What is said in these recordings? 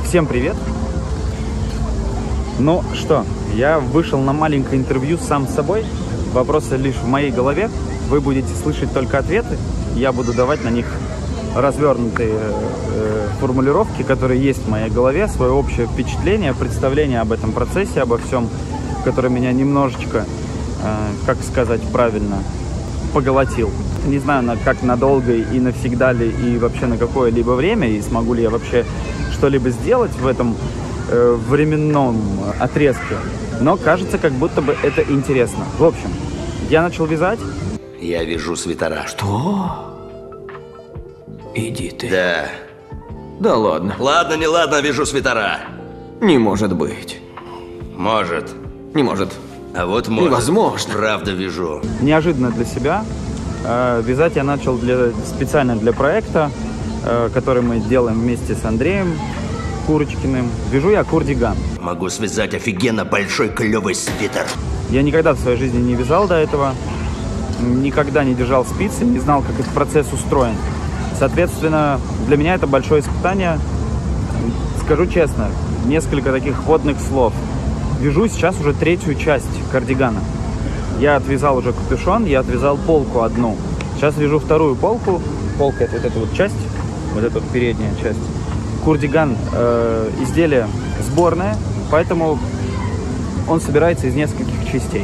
Всем привет! Ну что, я вышел на маленькое интервью сам с собой. Вопросы лишь в моей голове. Вы будете слышать только ответы. Я буду давать на них развернутые формулировки, которые есть в моей голове, свое общее впечатление, представление об этом процессе, обо всем, который меня немножечко, как сказать правильно, поглотил. Не знаю, как надолго и навсегда ли, и вообще на какое-либо время, и смогу ли я вообще что-либо сделать в этом временном отрезке. Но кажется, как будто бы это интересно. В общем, я начал вязать. Я вяжу свитера. Что? Иди ты. Да. Да ладно. Ладно, не ладно, вяжу свитера. Не может быть. Может. Не может. А вот может. Невозможно. Правда вяжу. Неожиданно для себя. Вязать я начал специально для проекта, который мы делаем вместе с Андреем Курочкиным. Вяжу я кардиган. Могу связать офигенно большой клевый свитер. Я никогда в своей жизни не вязал до этого. Никогда не держал спицы, не знал, как этот процесс устроен. Соответственно, для меня это большое испытание. Скажу честно, несколько таких вводных слов. Вяжу сейчас уже третью часть кардигана. Я отвязал уже капюшон, я отвязал полку одну. Сейчас вяжу вторую полку. Полка — это вот эта вот часть, вот эта вот передняя часть. Кардиган изделие сборное, поэтому он собирается из нескольких частей.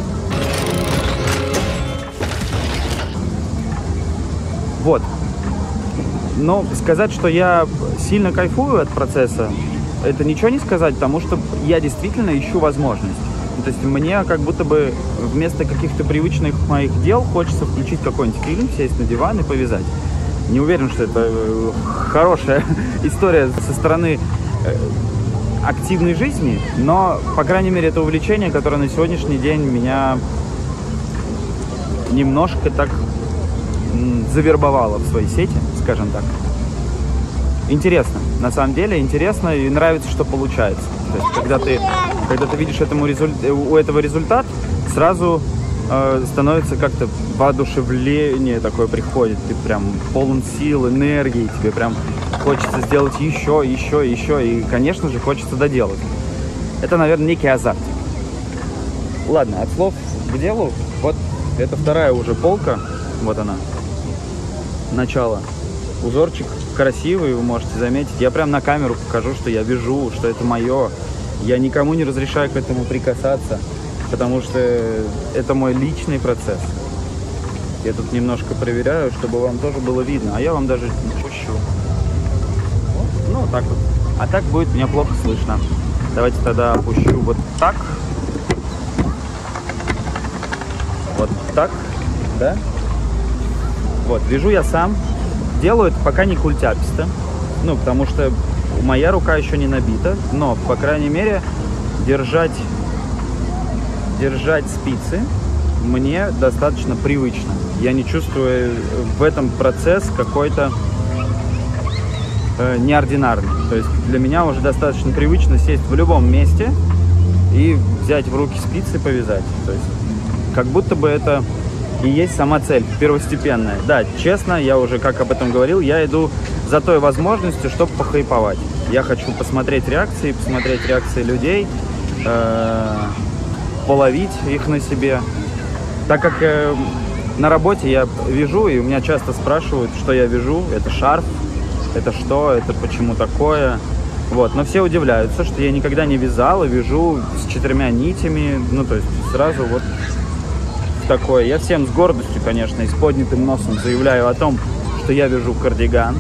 Вот. Но сказать, что я сильно кайфую от процесса, это ничего не сказать, потому что я действительно ищу возможность. То есть мне как будто бы вместо каких-то привычных моих дел хочется включить какой-нибудь фильм, сесть на диван и повязать. Не уверен, что это хорошая история со стороны активной жизни, но, по крайней мере, это увлечение, которое на сегодняшний день меня немножко так завербовало в свои сети, скажем так. Интересно, на самом деле интересно, и нравится, что получается. То есть, когда ты видишь у этого результат, сразу становится как-то воодушевление такое приходит. Ты прям полон сил, энергии, тебе прям хочется сделать еще. И, конечно же, хочется доделать. Это, наверное, некий азарт. Ладно, от слов к делу. Вот это вторая уже полка. Вот она. Начало. Узорчик красивый, вы можете заметить. Я прям на камеру покажу, что я вяжу, что это мое. Я никому не разрешаю к этому прикасаться, потому что это мой личный процесс. Я тут немножко проверяю, чтобы вам тоже было видно. А я вам даже пущу. Ну, вот так вот. А так будет меня плохо слышно. Давайте тогда опущу вот так. Вот так, да? Вот, вяжу я сам. Делаю это пока не культяписто. Ну, потому что моя рука еще не набита. Но, по крайней мере, держать спицы мне достаточно привычно. Я не чувствую в этом процесс какой-то неординарный. То есть для меня уже достаточно привычно сесть в любом месте и взять в руки спицы и повязать. То есть как будто бы это и есть сама цель, первостепенная. Да, честно, я уже как об этом говорил, я иду за той возможностью, чтобы похайповать. Я хочу посмотреть реакции людей, половить их на себе. Так как на работе я вяжу, и у меня часто спрашивают, что я вяжу. Это шарф, это что, это почему такое. Вот. Но все удивляются, что я никогда не вязал и вяжу с 4 нитями. Ну, то есть сразу вот такое. Я всем с гордостью, конечно, и с поднятым носом заявляю о том, что я вяжу кардиган.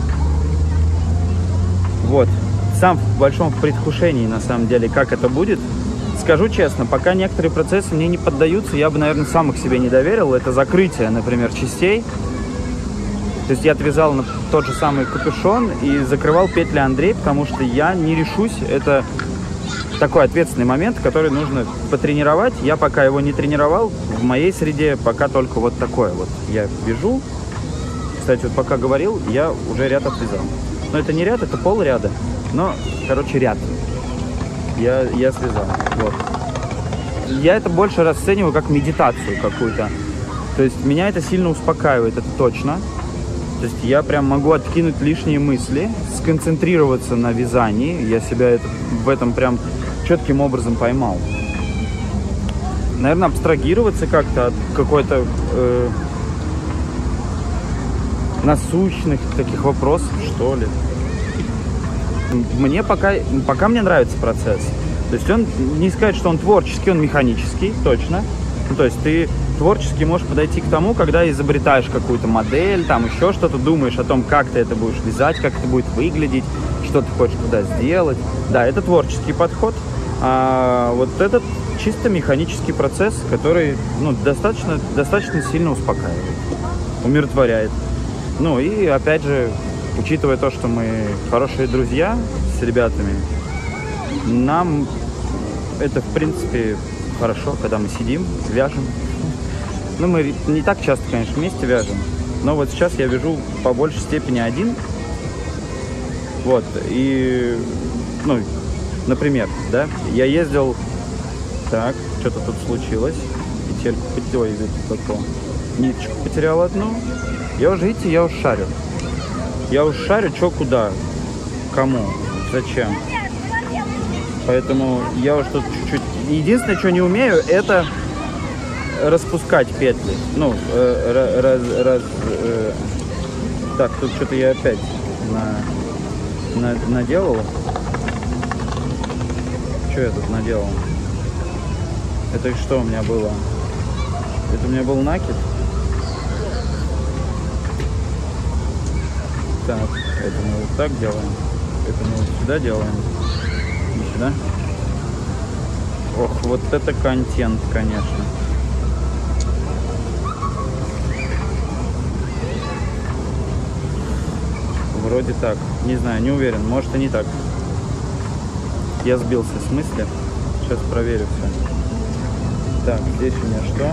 Вот. Сам в большом предвкушении, на самом деле, как это будет. Скажу честно, пока некоторые процессы мне не поддаются, я бы, наверное, сам их себе не доверил. Это закрытие, например, частей. То есть я отвязал на тот же самый капюшон и закрывал петли Андрей, потому что я не решусь. Это такой ответственный момент, который нужно потренировать. Я пока его не тренировал. В моей среде пока только вот такое вот. Я вяжу. Кстати, вот пока говорил, я уже ряд отвязал. Но это не ряд, это полряда. Но, короче, ряд. Я связал. Вот. Я это больше расцениваю как медитацию какую-то. То есть меня это сильно успокаивает, это точно. То есть я прям могу откинуть лишние мысли, сконцентрироваться на вязании. Я себя в этом прям четким образом поймал. Наверное, абстрагироваться как-то от какой-то насущных таких вопросов, что ли. Мне пока мне нравится процесс. То есть он, не сказать, что он творческий, он механический, точно. Ну, то есть ты творчески можешь подойти к тому, когда изобретаешь какую-то модель, там еще что-то, думаешь о том, как ты это будешь вязать, как это будет выглядеть, что ты хочешь туда сделать. Да, это творческий подход. А вот этот чисто механический процесс, который достаточно сильно успокаивает, умиротворяет. Ну и опять же, учитывая то, что мы хорошие друзья с ребятами, нам это в принципе хорошо, когда мы сидим, вяжем. Ну, мы не так часто, конечно, вместе вяжем, но вот сейчас я вяжу по большей степени один. Вот, и, ну, например, да, я ездил, так, что-то тут случилось, петельку, ниточку потерял одну. Я уже, видите, я уже шарю. Я уже шарю, что, куда, кому, зачем. Поэтому я уже тут чуть-чуть... Единственное, что не умею, это распускать петли. Ну, так, тут что-то я опять наделал. Что я тут наделал? Это что у меня было? Это у меня был накид. Так, это мы вот так делаем. Это мы вот сюда делаем. И сюда. Ох, вот это контент, конечно. Вроде так. Не знаю, не уверен. Может и не так. Я сбился с мысли. Сейчас проверю все. Так, здесь у меня что?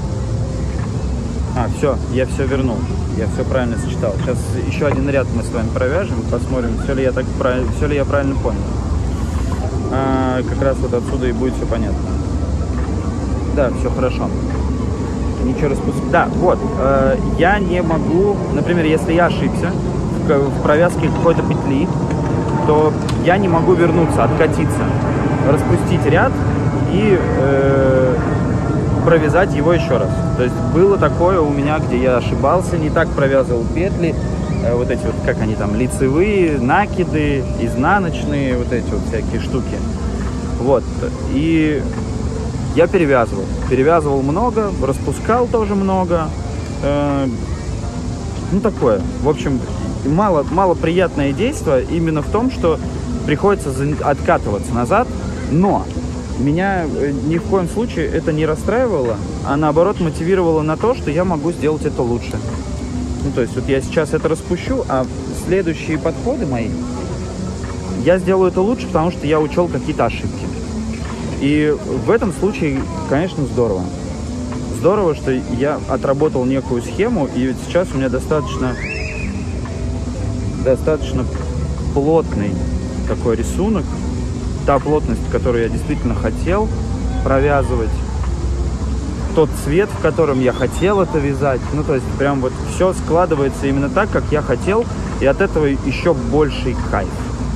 А, все, я все вернул. Я все правильно сочетал. Сейчас еще один ряд мы с вами провяжем. Посмотрим, все ли я правильно понял. Как раз вот отсюда и будет все понятно. Да, все хорошо. Ничего распускать. Да, вот. Я не могу, например, если я ошибся в провязке какой-то петли, то я не могу вернуться, откатиться, распустить ряд и провязать его еще раз. То есть было такое у меня, где я ошибался, не так провязывал петли, вот эти вот, как они там, лицевые, накиды, изнаночные, вот эти вот всякие штуки. Вот. И я перевязывал много, распускал тоже много. Ну, такое. В общем, мало приятное действие именно в том, что приходится откатываться назад, но меня ни в коем случае это не расстраивало, а наоборот мотивировало на то, что я могу сделать это лучше. Ну, то есть вот я сейчас это распущу, а следующие подходы мои, я сделаю это лучше, потому что я учел какие-то ошибки. И в этом случае, конечно, здорово. Здорово, что я отработал некую схему, и ведь сейчас у меня достаточно плотный такой рисунок. Та плотность, которую я действительно хотел провязывать. Тот цвет, в котором я хотел это вязать. Ну, то есть прям вот все складывается именно так, как я хотел. И от этого еще больший кайф.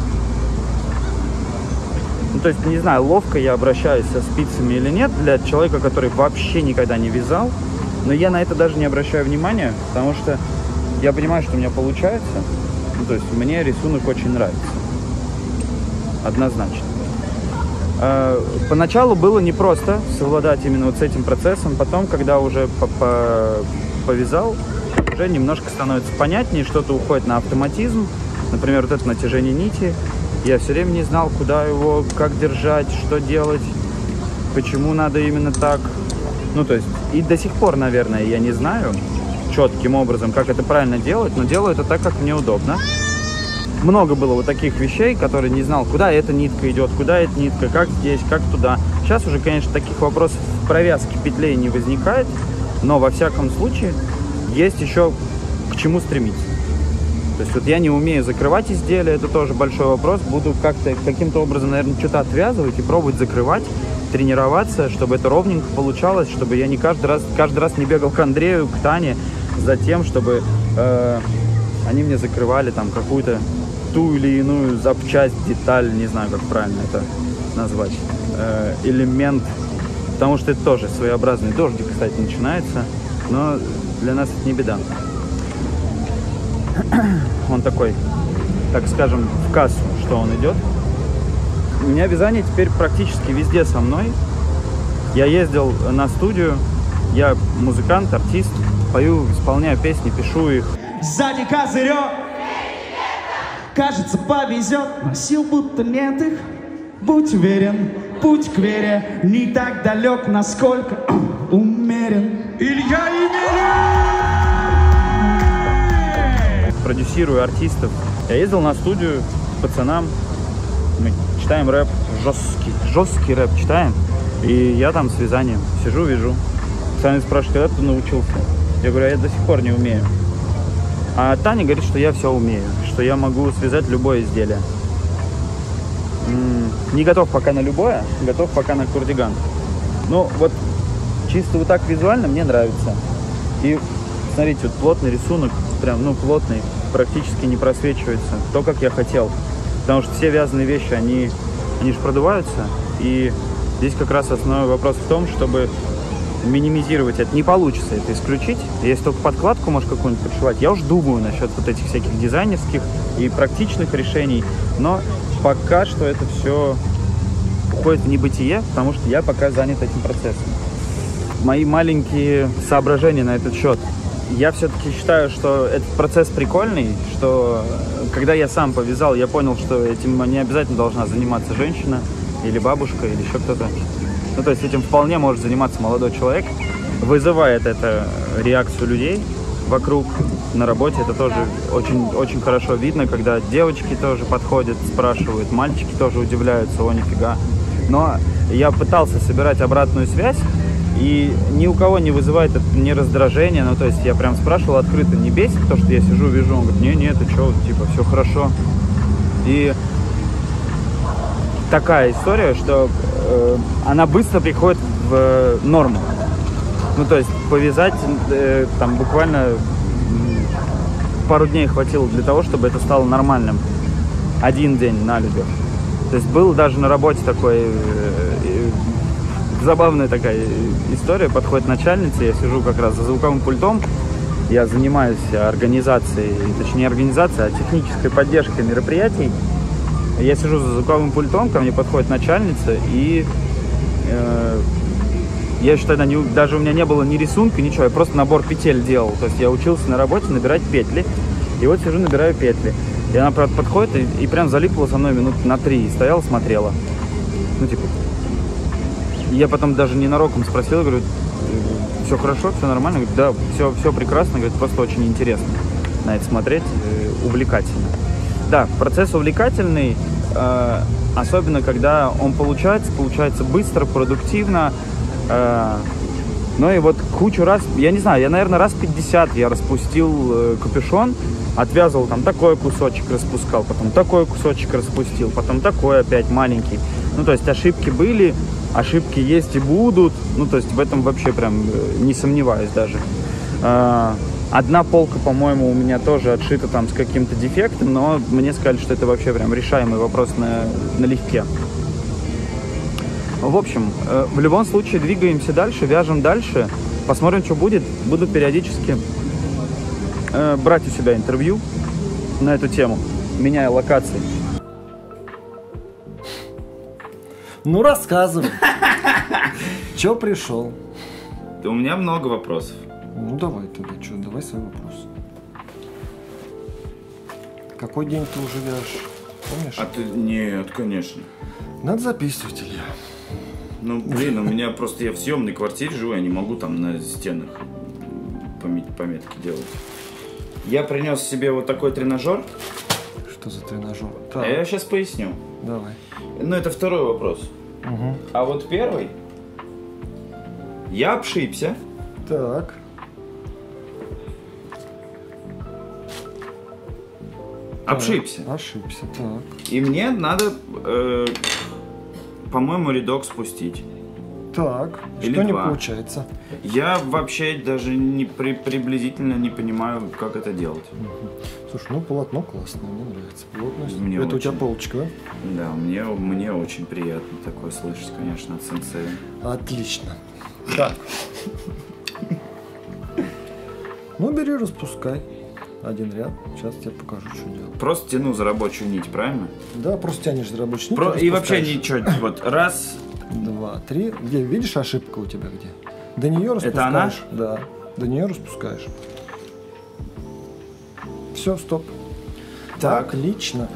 Ну, то есть, не знаю, ловко я обращаюсь со спицами или нет для человека, который вообще никогда не вязал. Но я на это даже не обращаю внимания, потому что я понимаю, что у меня получается. Ну, то есть мне рисунок очень нравится. Однозначно. Поначалу было непросто совладать именно вот с этим процессом. Потом, когда уже повязал, уже немножко становится понятнее, что-то уходит на автоматизм. Например, вот это натяжение нити. Я все время не знал, куда его, как держать, что делать, почему надо именно так. Ну, то есть, и до сих пор, наверное, я не знаю четким образом, как это правильно делать, но делаю это так, как мне удобно. Много было вот таких вещей, которые не знал, куда эта нитка идет, куда эта нитка, как здесь, как туда. Сейчас уже, конечно, таких вопросов в провязке петлей не возникает, но во всяком случае есть еще к чему стремиться. То есть вот я не умею закрывать изделия, это тоже большой вопрос. Буду каким-то образом, наверное, что-то отвязывать и пробовать закрывать, тренироваться, чтобы это ровненько получалось, чтобы я не каждый раз не бегал к Андрею, к Тане за тем, чтобы они мне закрывали там какую-то ту или иную запчасть, деталь, не знаю, как правильно это назвать, элемент, потому что это тоже своеобразный дождик, кстати, начинается, но для нас это не беда. Он такой, так скажем, в кассу, что он идет. У меня вязание теперь практически везде со мной. Я ездил на студию, я музыкант, артист, пою, исполняю песни, пишу их. Сзади козырек, кажется, повезет, но сил будто нет их. Будь уверен, путь к вере не так далек, насколько умерен. Илья Емелин! Продюсирую артистов. Я ездил на студию к пацанам, мы читаем рэп, жесткий рэп читаем, и я там с вязанием сижу, вяжу. Сами спрашивают, когда ты научился? Я говорю, я до сих пор не умею. А Таня говорит, что я все умею, что я могу связать любое изделие. Не готов пока на любое, готов пока на кардиган. Ну, вот чисто вот так визуально мне нравится. И смотрите, вот плотный рисунок, прям, ну, плотный, практически не просвечивается. То, как я хотел. Потому что все вязаные вещи, они же продуваются. И здесь как раз основной вопрос в том, чтобы минимизировать это. Не получится это исключить. Если только подкладку можешь какую-нибудь подшивать. Я уж думаю насчет вот этих всяких дизайнерских и практичных решений. Но пока что это все уходит в небытие, потому что я пока занят этим процессом. Мои маленькие соображения на этот счет. Я все-таки считаю, что этот процесс прикольный, что когда я сам повязал, я понял, что этим не обязательно должна заниматься женщина или бабушка, или еще кто-то. Ну, то есть этим вполне может заниматься молодой человек. Вызывает это реакцию людей вокруг, на работе. Это тоже очень хорошо видно, когда девочки тоже подходят, спрашивают, мальчики тоже удивляются, о, нифига. Но я пытался собирать обратную связь, и ни у кого не вызывает это ни раздражение. Ну, то есть я прям спрашивал открыто, не бесит то, что я сижу, вяжу? Он говорит, не, ты что, типа, все хорошо. И такая история, что она быстро приходит в норму. Ну, то есть повязать там буквально пару дней хватило для того, чтобы это стало нормальным. Один день на людях. То есть был даже на работе такой забавная такая история. Подходит начальница, я сижу как раз за звуковым пультом. Я занимаюсь организацией, точнее организацией, а технической поддержкой мероприятий. Я сижу за звуковым пультом, ко мне подходит начальница, и я еще тогда даже у меня не было ни рисунка, ничего, я просто набор петель делал. То есть я учился на работе набирать петли, и вот сижу, набираю петли. И она, правда, подходит и прям залипла со мной минут на 3, и стояла, смотрела. Ну, типа, я потом даже ненароком спросил, говорю, все хорошо, все нормально? Говорит, да, все прекрасно, говорит, просто очень интересно на это смотреть, увлекательно. Да, процесс увлекательный, особенно когда он получается быстро, продуктивно. Ну и вот кучу раз, я не знаю, я, наверное, раз 50 я распустил капюшон, отвязывал там такой кусочек, распускал, потом такой кусочек распустил, потом такой опять маленький. Ну, то есть ошибки были, ошибки есть и будут, ну, то есть в этом вообще прям не сомневаюсь даже. Одна полка, по-моему, у меня тоже отшита там с каким-то дефектом, но мне сказали, что это вообще прям решаемый вопрос налегке. В общем, в любом случае двигаемся дальше, вяжем дальше, посмотрим, что будет. Буду периодически брать у себя интервью на эту тему, меняя локации. Ну, рассказывай. Чё пришел? У меня много вопросов. Ну, давай тогда, что, давай свой вопрос. Какой день ты уже вяжешь? Помнишь? А ты... Нет, конечно. Надо записывать, Илья. Ну, блин, у меня просто я в съемной квартире живу, я не могу там на стенах пометки делать. Я принес себе вот такой тренажер. Что за тренажер? Так. Я сейчас поясню. Давай. Ну, это второй вопрос. Угу. А вот первый. Я обшибся. Так. Обшибся. Ошибся, так. И мне надо, по-моему, рядок спустить. Так, Или что не 2. получается? Я вообще даже приблизительно не понимаю, как это делать. Слушай, ну полотно классное, мне нравится. Плотность. Мне Это у тебя очень. полочка, да? Да, мне очень приятно такое слышать, конечно, от сенсея. Отлично. Так. Ну, бери, распускай. Один ряд. Сейчас тебе покажу, что делать. Просто тяну за рабочую нить, правильно? Да, просто тянешь за рабочий нить. И вообще распускаешь. ничего, вот раз, 2, 3. Где, видишь, ошибка у тебя где? До нее распускаешь. Это она? Да. До нее распускаешь. Все, стоп. Так. Отлично.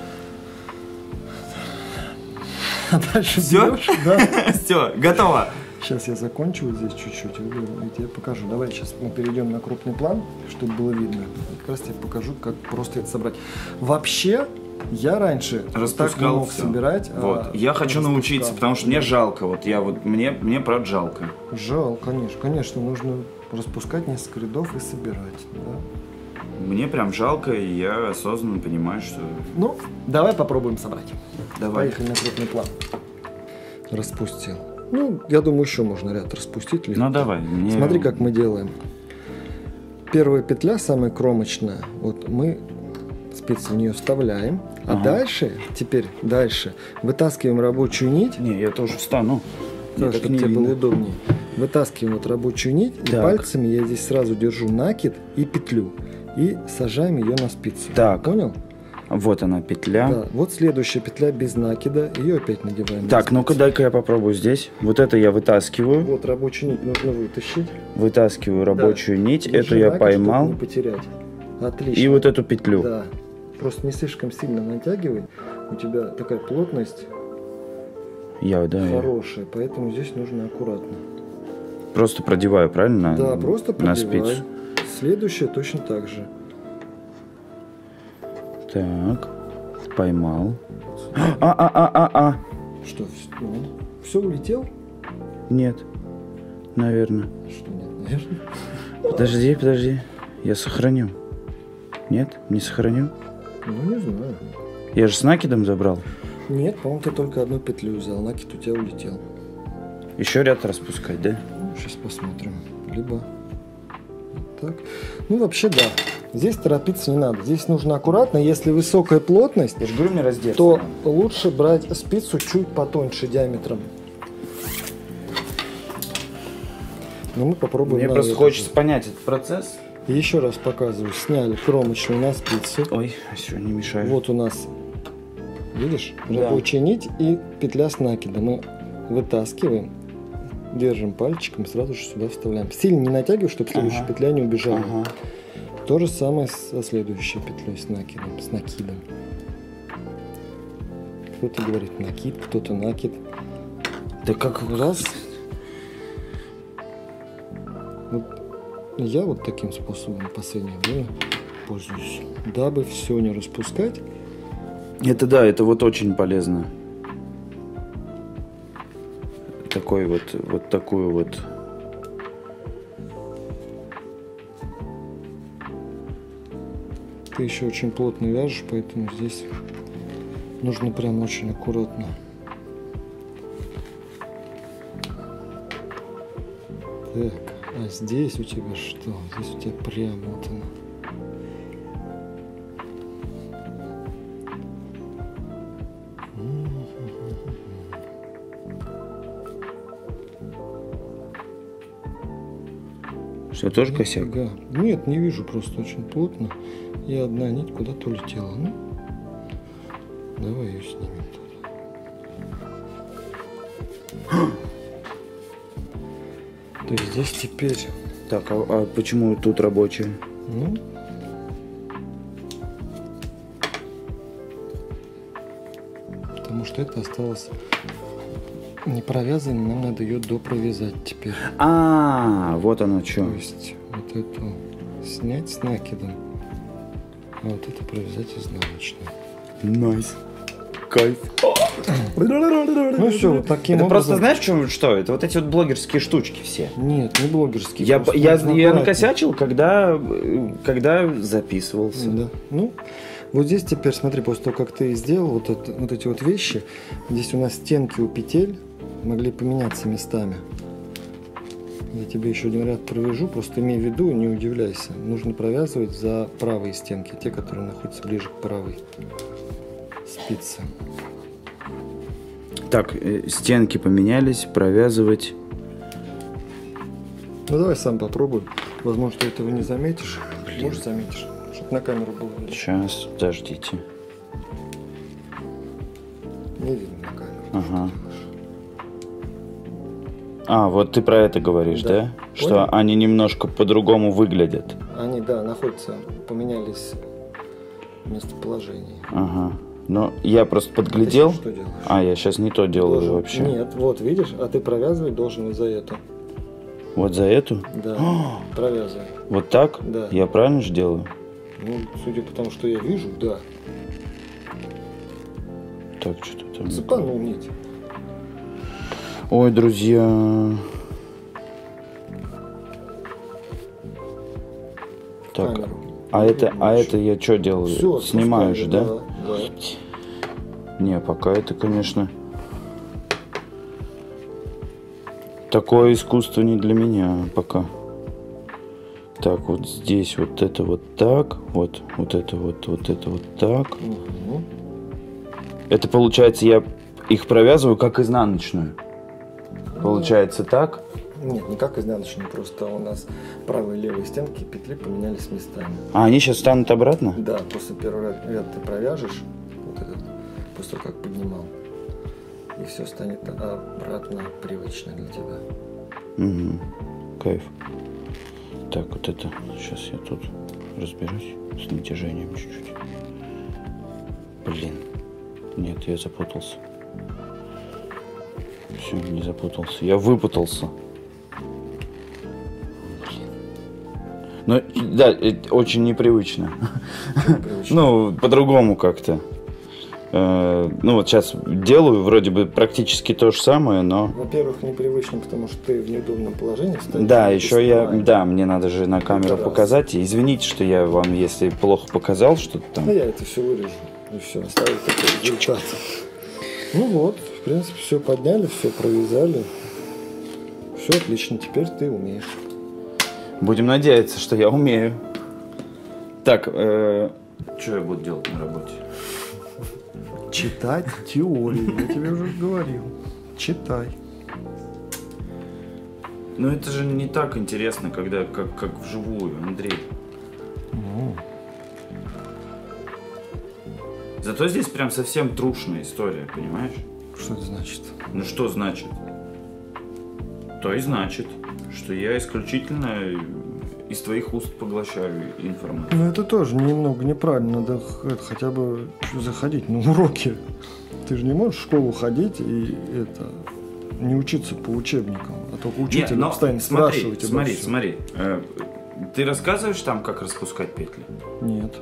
А дальше Всё? берешь, да. все, готово. Сейчас я закончу вот здесь чуть-чуть и тебе покажу. Давай сейчас мы перейдем на крупный план, чтобы было видно. И как раз тебе покажу, как просто это собрать. Вообще, я раньше так не Распускал мог всё. собирать. Вот. Я хочу научиться, потому что мне жалко. Вот я вот мне правда жалко. Жалко, конечно, нужно распускать несколько рядов и собирать. Да. Мне прям жалко, и я осознанно понимаю, что. Ну, давай попробуем собрать. Давай. Поехали на крупный план. Распустил. Ну, я думаю, еще можно ряд распустить. Ну давай. Смотри, как мы делаем. Первая петля, самая кромочная, вот мы спицы в нее вставляем, а дальше, дальше вытаскиваем рабочую нить, Не, я тоже встану. Мне так, так чтобы не тебе видно. было удобнее. Вытаскиваем вот рабочую нить, и Так. пальцами я здесь сразу держу накид и петлю, и сажаем ее на спицу. Так. Понял? Вот она петля. Да. Вот следующая петля без накида, ее опять надеваем. Так, на ну-ка спицу. дай-ка я попробую здесь. Вот это я вытаскиваю. Вот рабочую нить нужно вытащить. Вытаскиваю рабочую Да. нить. Держи Эту я накид, поймал. чтобы не потерять. Отлично. И вот эту петлю. Да. Просто не слишком сильно натягивай. У тебя такая плотность Я хорошая, поэтому здесь нужно аккуратно. просто продеваю, правильно? Да, просто на продевай. спицу. Следующая точно так же. Так, поймал. Что, все улетел? Нет, наверное. Что нет, наверное. Подожди. Я сохраню. Нет, не сохраню. Ну, не знаю. Я же с накидом забрал. Нет, по-моему, ты только одну петлю взял. Накид у тебя улетел. Еще ряд распускать, да? Ну, сейчас посмотрим. Либо так. Ну, вообще, да. Здесь торопиться не надо. Здесь нужно аккуратно. Если высокая плотность, Я же говорю, мне раздеться. то лучше брать спицу чуть потоньше диаметром. Но мы попробуем. Мне на просто эту хочется же. понять этот процесс. И еще раз показываю. Сняли кромочную на спицу. Ой, все, не мешаю. Вот у нас, видишь, Да. рабочая нить и петля с накидом. Мы вытаскиваем, держим пальчиком, сразу же сюда вставляем. Сильно не натягивай, чтобы следующая петля не убежала. Ага. То же самое со следующей петлей с накидом. Кто-то говорит накид, кто-то накид. Да как Раз. Вот я вот таким способом в последнее время пользуюсь, дабы все не распускать. Это да, это вот очень полезно. Такой вот такую вот. Ты еще очень плотно вяжешь, поэтому здесь нужно прям очень аккуратно. Так, а здесь у тебя что? Здесь у тебя прям вот оно. Что, тоже косяк? Ага. Нет, не вижу, просто очень плотно. И одна нить куда-то улетела. Ну, давай ее снимем тогда. То есть здесь теперь, Так, а почему тут рабочая? ну, потому что это осталось не провязано, нам надо ее допровязать теперь. А, вот оно что. То есть вот эту снять с накидом, а вот это провязать изнаночной. Найс. Кайф. Ну все, вот таким Это просто образом. знаешь, в чем что? Это вот эти вот блогерские штучки все. Нет, не блогерский. Я просто нужно аккуратнее. накосячил, когда записывался. Да. Ну, вот здесь теперь, смотри, после того, как ты сделал вот эти вот вещи, здесь у нас стенки у петель могли поменяться местами. Я тебе еще один ряд провяжу, просто имей в виду, не удивляйся. Нужно провязывать за правые стенки, те, которые находятся ближе к правой спице. Так, стенки поменялись, провязывать. Ну давай сам попробуй. Возможно, ты этого не заметишь. Может, заметишь, чтобы на камеру было видно. Сейчас, подождите. Не видно на камеру. Ага. А, вот ты про это говоришь, да? Да. Что Понял? они немножко по-другому выглядят. Они, да, находятся, поменялись местоположение. Ага. Ну, я просто подглядел. Ты что делаешь? А, я сейчас не то делаю Должен- вообще. Нет, вот видишь, а ты провязывать должен вот за эту. Вот за эту? Да, провязывай. Вот так? Да. Я правильно же делаю? Ну, судя по тому, что я вижу, да. Так, что-то там. Цепанул нить. Ой, друзья. Так, Камеру. а это я что делаю? Все, Снимаю же, да? Да. Не, пока это, конечно, такое искусство не для меня пока. Так, вот здесь вот это вот так, вот это вот это вот так. Мгм. Это получается, я их провязываю как изнаночную. Получается так? Нет, не как изнаночную, просто у нас правые и левые стенки петли поменялись местами. А они сейчас станут обратно? Да, после первого ряда ты провяжешь, вот этот, после того, как поднимал, и все станет обратно привычно для тебя. Угу. Кайф. Так, вот это. Сейчас я тут разберусь с натяжением чуть-чуть. Блин. Нет, я запутался. Все, не запутался. Я выпутался. Блин. Ну, да, это очень непривычно. Непривычно. Ну, по-другому как-то. Ну, вот сейчас делаю вроде бы практически то же самое, но... Во-первых, непривычно, потому что ты в неудобном положении стоишь. Да, ты еще я, снимаешь. да, мне надо же на камеру раз. показать. И извините, что я вам, если плохо показал что-то там. Ну, я это все вырежу. И все, оставлю такой результат. Ну вот, в принципе, все подняли, все провязали. Все отлично, теперь ты умеешь. Будем надеяться, что я умею. Так, что я буду делать на работе? Читать теорию, я тебе уже говорил. Читай. Ну это же не так интересно, когда как вживую, Андрей. Зато здесь прям совсем трушная история, понимаешь? Что это значит? Ну что значит? То и значит, что я исключительно из твоих уст поглощаю информацию. Ну это тоже немного неправильно. Надо хотя бы заходить на уроки. Ты же не можешь в школу ходить и не учиться по учебникам, а только учитель но постоянно смотри, спрашивать обо всем. смотри. Ты рассказываешь там, как распускать петли? Нет.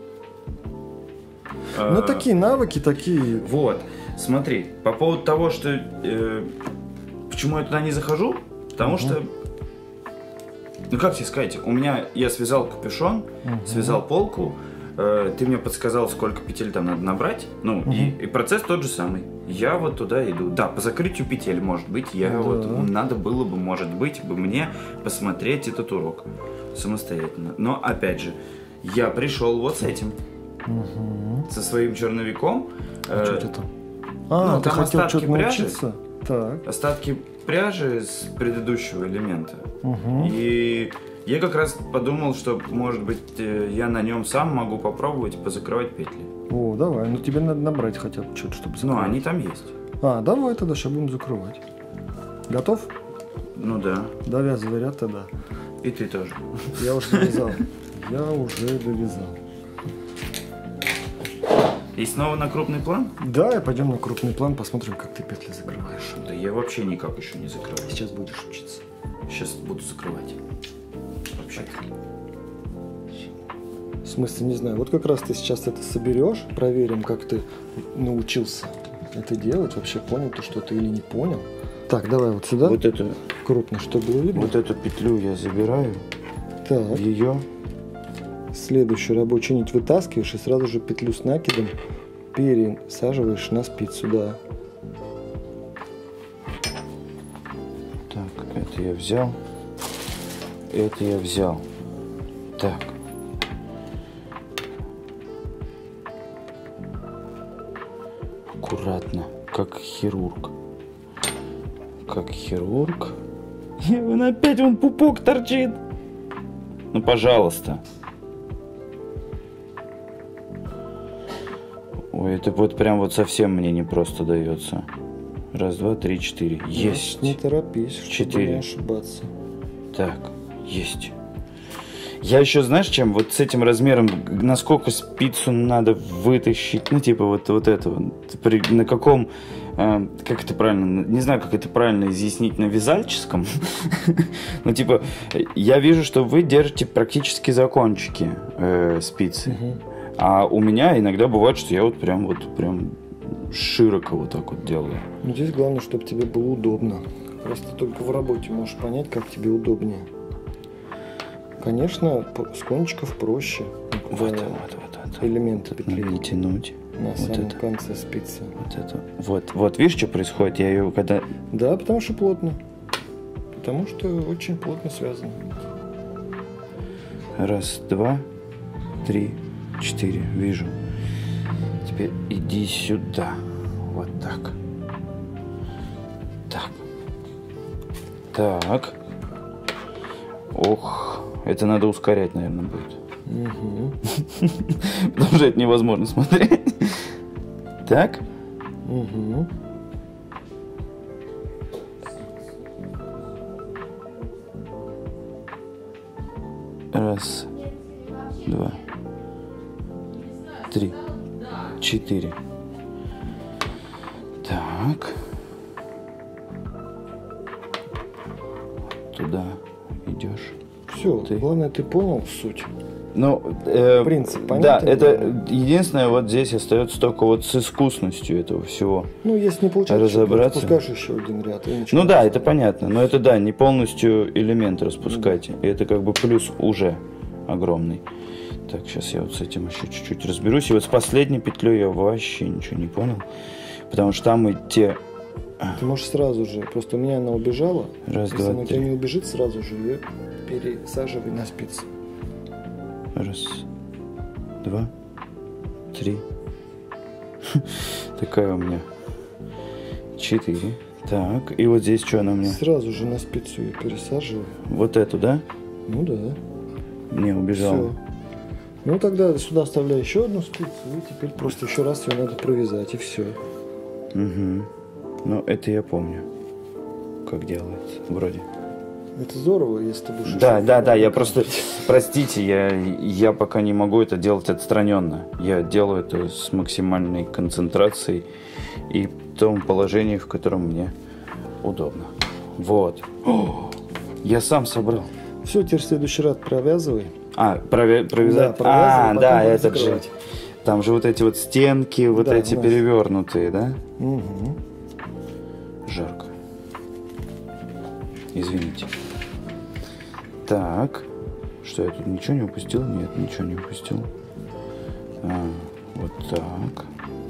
Ну такие навыки, такие. Вот, смотри, по поводу того, что почему я туда не захожу, потому что, ну как тебе сказать, я связал капюшон, связал полку, ты мне подсказал, сколько петель там надо набрать, ну и процесс тот же самый. Я вот туда иду. Да, по закрытию петель, может быть, надо было бы, может быть, мне посмотреть этот урок самостоятельно. Но опять же, я пришел вот с этим. Со своим черновиком. Что ты там? Ну, ты там хотел остатки что-то пряжи. научиться? Так. Остатки пряжи с предыдущего элемента. И я как раз подумал, что, может быть, я на нем сам могу попробовать позакрывать петли. О, давай. Ну тебе надо набрать хотя бы что-то, чтобы закрывать. Ну, они там есть. Давай тогда, сейчас будем закрывать. Готов? Ну да. Довязывай ряд тогда. И ты тоже. Я уже довязал. Я уже довязал. И снова на крупный план? Да, и пойдем на крупный план, посмотрим, как ты петли закрываешь. Да я вообще никак еще не закрываю. Сейчас будешь учиться. Сейчас буду закрывать. Вообще. В смысле, не знаю. Вот как раз ты сейчас это соберешь, проверим, как ты научился это делать, вообще понял ты что-то или не понял. Так, давай вот сюда, Вот эту, крупно, чтобы было видно. вот эту петлю я забираю. Так, Ее. следующую рабочую нить вытаскиваешь и сразу же петлю с накидом пересаживаешь на спицу, да. Так, это я взял. это я взял. Так. Аккуратно, как хирург. Как хирург. Вон опять вон пупок торчит. Ну, пожалуйста. Ой, это вот прям вот совсем мне не просто дается. Раз, два, три, четыре. Есть. Не торопись, чтобы 4. не ошибаться. Так, есть. Я еще, знаешь, чем? Вот с этим размером, насколько спицу надо вытащить, ну, типа, вот это вот. На каком, как это правильно, не знаю, как это правильно изъяснить на вязальческом. Ну, типа, я вижу, что вы держите практически за кончики спицы. А у меня иногда бывает, что я вот прям широко вот так вот делаю. Ну, здесь главное, чтобы тебе было удобно. Просто только в работе можешь понять, как тебе удобнее. Конечно, с кончиков проще. Вот. Элементы петли. Надо тянуть. На Вот самом это. конце спицы. Вот это. Вот, видишь, что происходит? Я ее когда... Да, потому что плотно. Потому что очень плотно связано. Раз, два, три, 4. Вижу. Теперь иди сюда. Вот так. Так. Ох. Это надо ускорять, наверное, будет. Потому что это невозможно смотреть. Так. Раз, два, 3, 4. Так. Туда идешь. Все, главное, ты понял суть. Ну, принцип да, понятен? это единственное, вот здесь остается только вот с искусностью этого всего. Ну, если не получается, разобраться. распускаешь еще один ряд. Ну да, это понятно, но это да, не полностью элемент распускайте. И это как бы плюс уже огромный. Так, сейчас я вот с этим еще чуть-чуть разберусь. И вот с последней петлей я вообще ничего не понял. Потому что там и те... Ты можешь сразу же, просто у меня она убежала. Раз, Если два, она у тебя три. не убежит, сразу же ее пересаживай на спицу. Раз, два, 3. Такая у меня. 4. Так, и вот здесь что она у меня? Сразу же на спицу ее пересаживай. Вот эту, да? Ну да. Не, убежала. Все. Ну тогда сюда оставляй еще одну спицу, и теперь просто еще раз ее надо провязать, и все. Угу. Ну, это я помню, как делается, вроде. Это здорово, если ты будешь... Да, я просто, простите, я пока не могу это делать отстраненно. Я делаю это с максимальной концентрацией и в том положении, в котором мне удобно. Вот. О, я сам собрал. Все, теперь в следующий раз провязывай. Провязать? Да, да, потом этот же. закрывать. Там же вот эти вот стенки, вот Да, эти у нас. перевернутые, да? Угу. Жарко. Извините. Так. Что, я тут ничего не упустил? Нет, ничего не упустил. Вот так.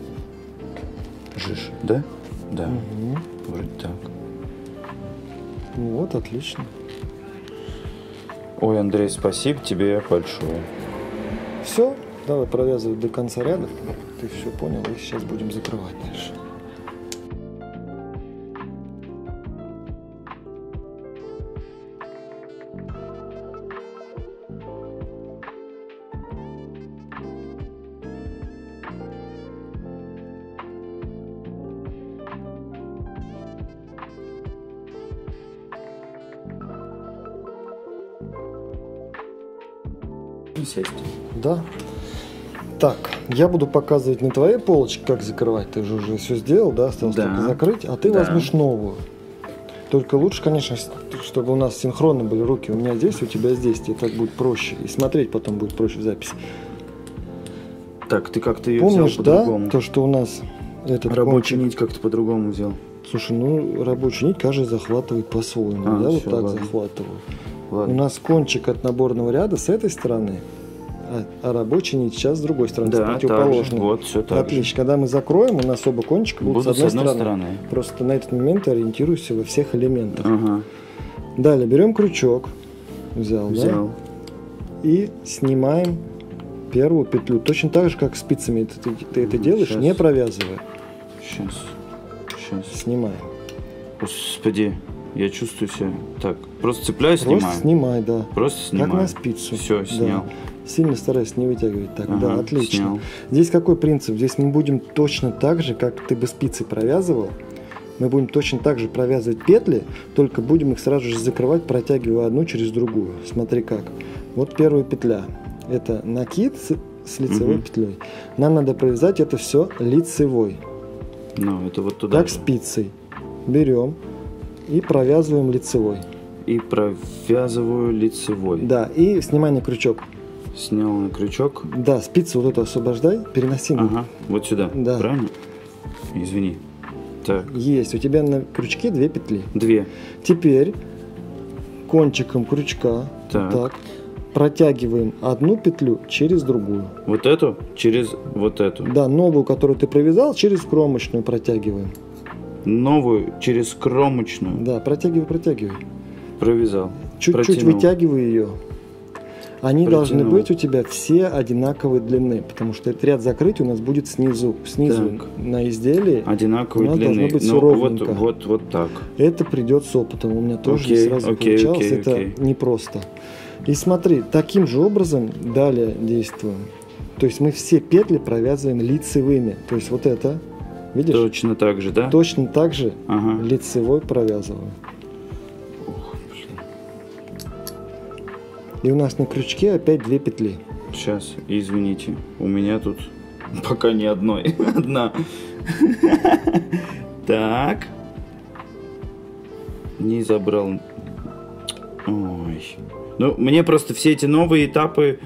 Жиж, да? Да. Угу. Вроде так. Ну вот, отлично. Ой, Андрей, спасибо тебе большое. Все, давай провязывать до конца ряда. Ты все понял, и сейчас будем закрывать дальше. Сесть. Да. Так, я буду показывать на твоей полочке, как закрывать. Ты же уже все сделал, да? Осталось Да. только закрыть. А ты Да. возьмешь новую. Только лучше, конечно, чтобы у нас синхронно были руки. У меня здесь, у тебя здесь. Тебе так будет проще. И смотреть потом будет проще в записи. Так, ты как-то ее Помнишь, взял да? по-другому. То, что у нас этот Рабочий кончик- нить как-то по-другому взял. Слушай, ну рабочую нить каждый захватывает по-своему. Я вот всё, так ладно. захватываю. Ладно. У нас кончик от наборного ряда с этой стороны, а рабочий нить сейчас с другой стороны, Да, с так противоположной. же. Вот, всё так Отлично. же. Когда мы закроем, у нас оба кончика будут Будут с одной стороны. Просто на этот момент ориентируйся во всех элементах. Ага. Далее берем крючок, Взял, Взял. да? И снимаем первую петлю. Точно так же, как спицами ты это делаешь, Сейчас. не провязывая. Сейчас. Снимаем. Господи, я чувствую себя. Так, просто цепляю, Просто снимаю. снимай, да. Просто снимаю. Как на спицу. Все, Да. снял. Сильно старайся не вытягивать так. Ага, Да, отлично. снял. Здесь какой принцип? Здесь мы будем точно так же, как ты бы спицы провязывал. Мы будем точно так же провязывать петли, только будем их сразу же закрывать, протягивая одну через другую. Смотри как. Вот первая петля. Это накид с лицевой петлей. Нам надо провязать это все лицевой. Ну, это вот туда Как же. спицей. Берем и провязываем лицевой. И провязываю лицевой. Да, и снимай на крючок. Снял на крючок. Да, спицу вот эту освобождай, переноси. Ага, вот сюда. Да. Правильно? Извини. Так, Есть. У тебя на крючке 2 петли. 2. Теперь кончиком крючка Так. протягиваем одну петлю через другую. Вот эту через вот эту. Да, новую, которую ты провязал, через кромочную протягиваем. Новую через кромочную Да, протягивай. провязал. Чуть-чуть Протянул. вытягивай ее. Они Протянул. должны быть у тебя все одинаковой длины, потому что этот ряд закрытий у нас будет снизу Так. на изделии. Одинаковой У нас длины. должно быть всё Ну, ровненько. вот так. Это придет с опытом. У меня тоже Окей, не сразу окей, получалось. окей, Это окей. непросто. И смотри, таким же образом далее действуем. То есть мы все петли провязываем лицевыми. То есть вот это, видишь, Точно так же, да? точно так же Ага. лицевой провязываем. И у нас на крючке опять 2 петли. Сейчас, извините. У меня тут пока ни одной. Одна. Так. Не забрал. Ой. Ну, мне просто все эти новые этапы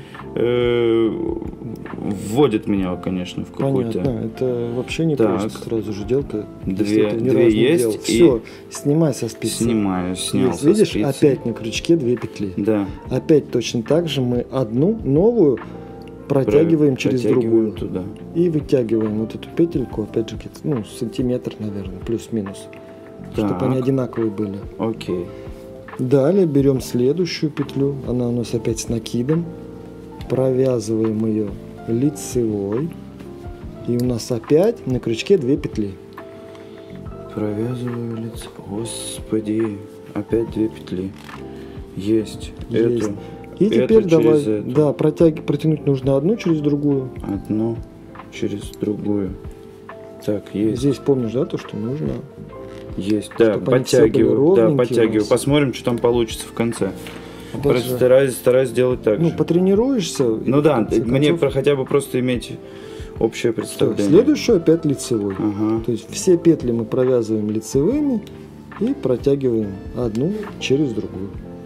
вводят меня, конечно, в какую-то... Понятно, это вообще не Так. просто сразу же делка. Две есть, Все, снимай со спицы. Снимаю, снял Есть, со видишь, спицы. опять на крючке 2 петли. Да. Опять точно так же мы одну новую протягиваем через Протягиваем другую. туда. И вытягиваем вот эту петельку, опять же, где-то, ну, сантиметр, наверное, плюс-минус. Чтобы Так. они одинаковые были. Окей. Далее берем следующую петлю. Она у нас опять с накидом. Провязываем ее лицевой. И у нас опять на крючке 2 петли. Провязываю лицо. Господи. Опять 2 петли. Есть. Есть. Эту. И эту теперь давай, через эту. да, протянуть нужно одну через другую. Одну через другую. Так, есть. Здесь помнишь, да, то, что нужно. Есть. Да, Чтобы они все были подтягиваю. Да, ровненькие у подтягиваю. нас. Посмотрим, что там получится в конце. Опять же, Стараюсь сделать так ну, же. потренируешься. Ну и да, в конце мне концов- хотя бы просто иметь общее Всё, представление. следующую опять лицевой. Ага. То есть все петли мы провязываем лицевыми и протягиваем одну через другую.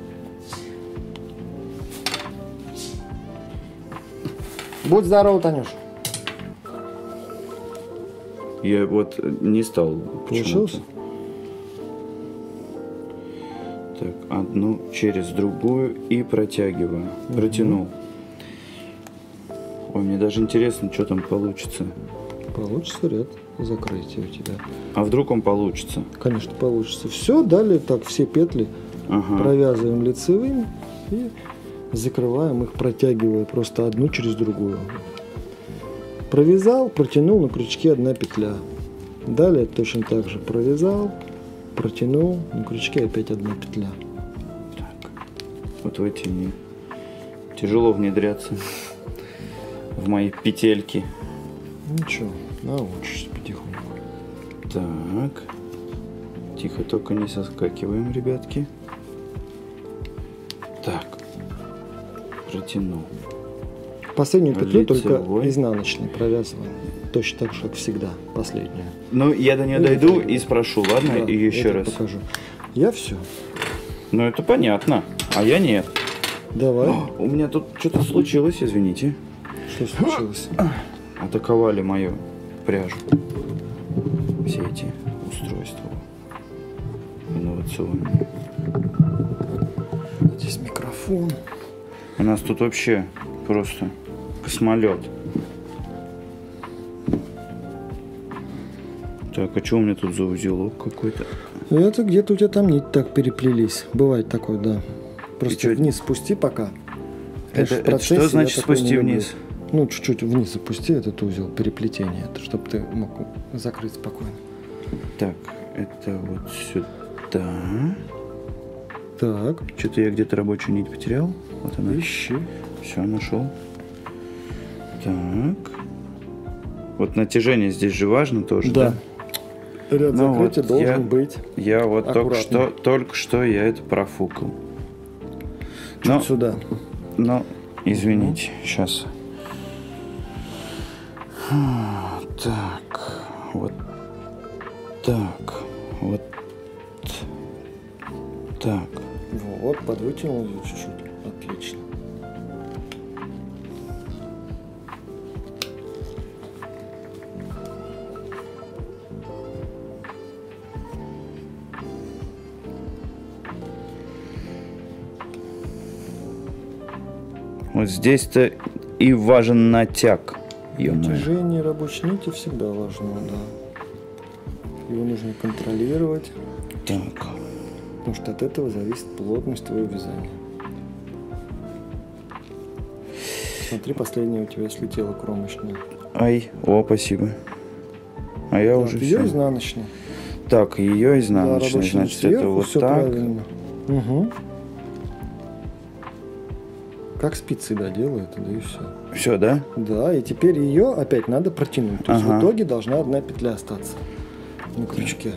Будь здоров, Танюш. Я вот не стал Получилось? почему-то. Так, одну через другую и протягиваю. Протянул. Ой, мне даже интересно, что там получится. Получится ряд закрытия у тебя. А вдруг он получится? Конечно, получится. Все, далее так все петли Ага. провязываем лицевыми и закрываем их, протягивая просто одну через другую. Провязал, протянул, на крючке одна петля. Далее точно так же провязал, протянул, на крючке опять одна петля. Так. Вот в эти мне тяжело внедряться в мои петельки. Ничего, научишься потихоньку. Так. Тихо, только не соскакиваем, ребятки. Так. Протянул. Последнюю петлю Лицевой. только изнаночной провязываем. Точно так же, как всегда, последнюю. Ну, я до нее Ну, дойду это- и спрошу, ладно? Да, И еще я тебе раз. покажу. Я все. Ну, это понятно. А я нет. Давай. У меня тут что-то случилось, извините. Что случилось? Атаковали мою пряжу. Все эти устройства инновационные. Здесь микрофон. У нас тут вообще просто космолет. Так, а что у меня тут за узелок какой-то? Это где-то у тебя там нить так переплелись. Бывает такое, да. Просто вниз спусти пока. Конечно, в Это процессе что значит я такое спусти не люблю. вниз? Ну, чуть-чуть вниз опусти этот узел переплетения, чтобы ты мог закрыть спокойно. Так, это вот сюда. Так, Что-то я где-то рабочую нить потерял. Вот она. ищи. Все, нашел. Так. Вот натяжение здесь же важно тоже, да? Ряд Ну закрытия вот должен я- быть Я вот аккуратно. только что я это профукал. чуть Но, сюда. но, извините, сейчас. Так, вот так, вот так. Вот, подвытянул ее чуть-чуть. Отлично. Вот здесь-то и важен натяг. Ё-моё. Натяжение рабочей нити всегда важно, да. Его нужно контролировать, Так. потому что от этого зависит плотность твоего вязания. Смотри, последняя у тебя слетела кромочная. Ай, о, спасибо. А я уже ее все. изнаночная. Так, ее Да, изнаночная, рабочая нить значит, это сверху, вот все так. правильно. Угу. Как спицы, да, делают, да и все. Все, да? Да, и теперь ее опять надо протянуть. То есть Ага. в итоге должна одна петля остаться на крючке.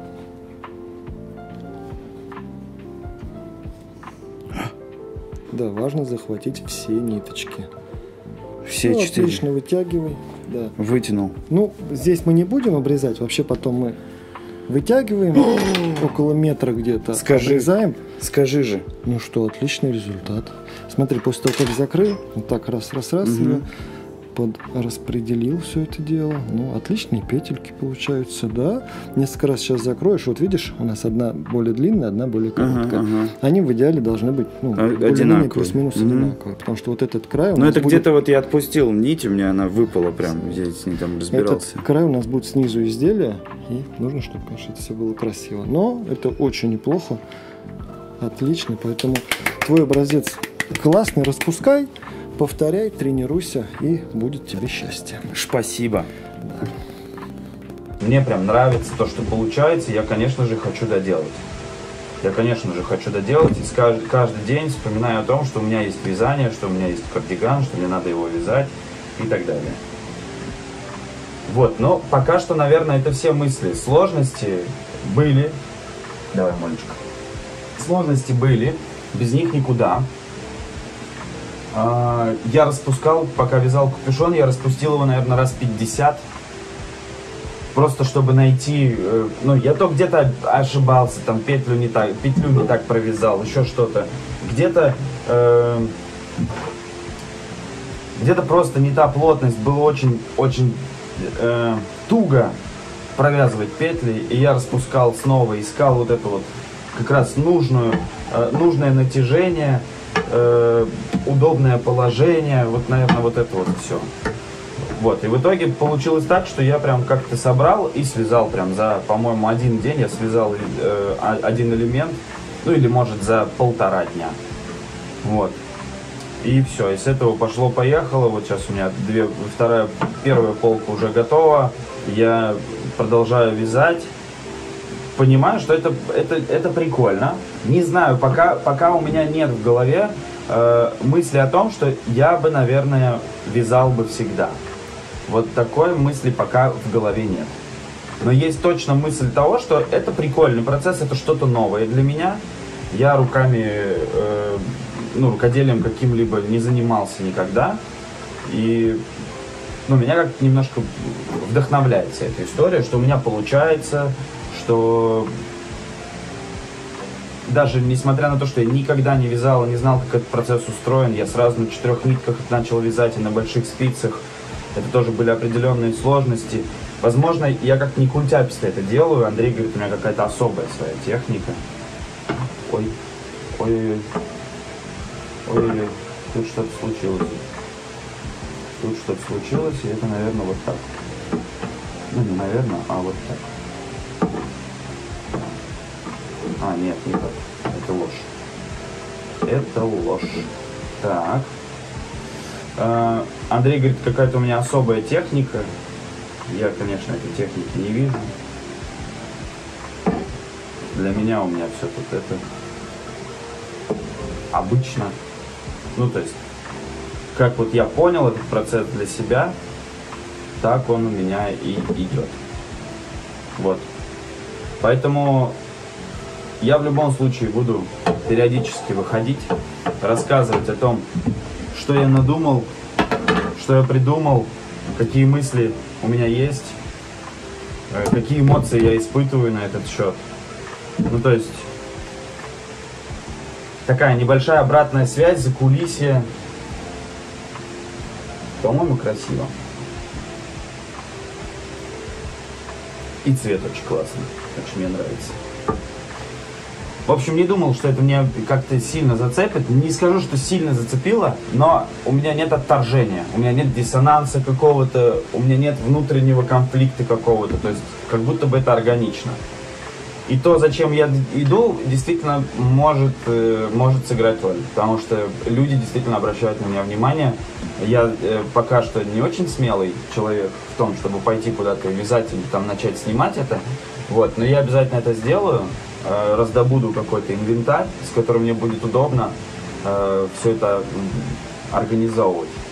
Да, важно захватить все ниточки. Все Ну, 4. отлично, вытягивай. Да. Вытянул. Ну, здесь мы не будем обрезать, вообще потом мы вытягиваем около метра где-то, Скажи. обрезаем. Скажи же. Ну что, отличный результат. Смотри, после того, как закрыл, вот так раз-раз-раз, её распределил все это дело. Ну, отличные петельки получаются, да. Несколько раз сейчас закроешь. Вот видишь, у нас одна более длинная, одна более короткая. ага. Они в идеале должны быть более-менее одинаковые. плюс-минус одинаковые. Потому что вот этот край у Ну, нас это будет... где-то вот я отпустил нить, у меня она выпала прям, я с ней там разбирался. Этот край у нас будет снизу изделия, и нужно, чтобы, конечно, это все было красиво. Но это очень неплохо, отлично, поэтому твой образец классный, распускай, повторяй, тренируйся, и будет тебе счастье. Спасибо. Мне прям нравится то, что получается, я, конечно же, хочу доделать. И каждый день вспоминаю о том, что у меня есть вязание, что у меня есть кардиган, что мне надо его вязать и так далее. Вот, но пока что, наверное, это все мысли. Сложности были. Давай, Молечка. Сложности были, без них никуда. Я распускал, пока вязал капюшон, я распустил его, наверное, раз 50. Просто чтобы найти, ну, я то где-то ошибался, там петлю не так провязал, еще что-то. Где-то просто не та плотность, было очень туго провязывать петли, и я распускал снова, искал вот это вот как раз нужное натяжение, удобное положение, вот, наверное, вот это вот все. Вот, и в итоге получилось так, что я прям как-то собрал и связал прям за, по-моему, один день я связал один элемент, ну или, может, за 1,5 дня. Вот. И все, и с этого пошло-поехало. Вот сейчас у меня первая полка уже готова. Я продолжаю вязать. Понимаю, что это прикольно. Не знаю, пока у меня нет в голове мысли о том, что я бы, наверное, вязал бы всегда. Вот такой мысли пока в голове нет. Но есть точно мысль того, что это прикольный процесс, это что-то новое для меня. Я рукоделием каким-либо не занимался никогда. И меня как-то немножко вдохновляет вся эта история, что у меня получается, что даже несмотря на то, что я никогда не вязал, не знал, как этот процесс устроен, я сразу на 4 нитках начал вязать и на больших спицах. Это тоже были определенные сложности. Возможно, я как не культяписто это делаю. Андрей говорит, у меня какая-то особая своя техника. Ой-ой-ой, тут что-то случилось. И это, наверное, вот так. Ну, не наверное, а вот так. Нет, не так. Это ложь. это ложь. Так. Андрей говорит, какая-то у меня особая техника. Я, конечно, этой техники не вижу. Для меня у меня все тут это обычно. Ну, то есть, как вот я понял этот процесс для себя, так он у меня и идет. Вот. Поэтому я в любом случае буду периодически выходить, рассказывать о том, что я надумал, что я придумал, какие мысли у меня есть, какие эмоции я испытываю на этот счет. Ну, то есть, такая небольшая обратная связь, закулисье. По-моему, красиво. И цвет очень классный, очень мне нравится. В общем, не думал, что это меня как-то сильно зацепит. Не скажу, что сильно зацепило, но у меня нет отторжения, у меня нет диссонанса какого-то, у меня нет внутреннего конфликта какого-то. То есть, как будто бы это органично. И то, зачем я иду, действительно может сыграть роль. Потому что люди действительно обращают на меня внимание. Я пока что не очень смелый человек в том, чтобы пойти куда-то и вязать или там начать снимать это. Вот. Но я обязательно это сделаю. Раздобуду какой-то инвентарь, с которым мне будет удобно все это организовывать.